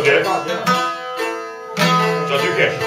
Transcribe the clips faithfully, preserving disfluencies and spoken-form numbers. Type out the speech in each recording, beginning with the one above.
Okej. Så du kanske?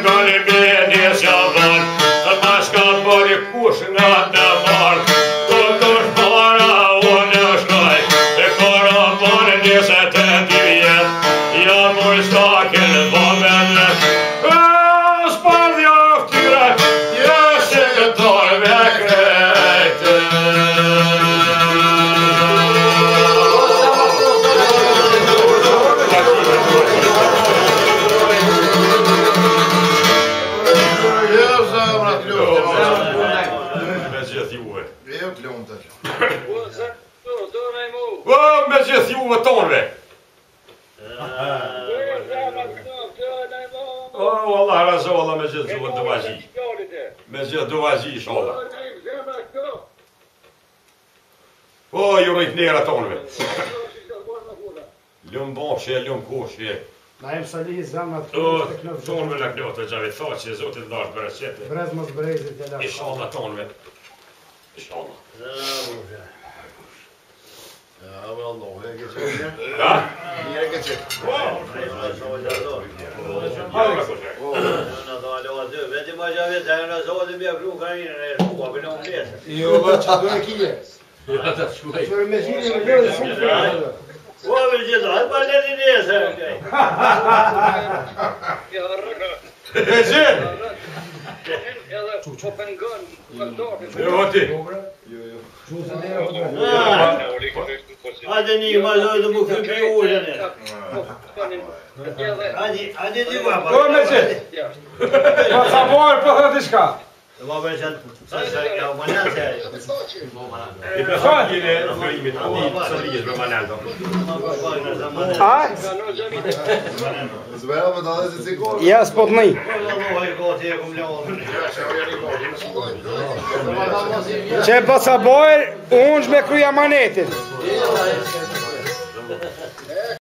Kali medies ja van, att man ska börja kurserna där var. Kulturs bara underslöj, det kommer bara det sättet du vet. Jag mår staken var vänner. Spann jag upp till det, jag säkert tar verkligheten. Wow, monsieur Thioue Tonve. Oh, والله رزق والله monsieur Thioue Dovaji. Monsieur Dovaji inshallah. Oh, jag gick ner att Tonve. Lum barshe, lum korshe. Najem sali zamat. Oh, Tonve la knota, jag vet facie så till dag bara sätta. Brazmas brezet eller. Inshallah Tonve. Inshallah. Ja, wel nog. Ik heb Ja? Hier ik het. Wow. Jo, wat doe ik hier? Ja, dat is goed. Voor me zien we heel veel. Wat wil je dan? Maar net in deze. Gezin. Ja, wat is? Hadi ni maar zo de boek voor jou zijn. Hadi, hadi die maar. Kom met je. Wat van mooi platiska. Det var väl sen så jag var nära så. Det blir fan ju det för i mitt liv så blir det man ändå. А? Звера да се сигурно. Я спотний. C'è il passaporto, un sbecco a manete.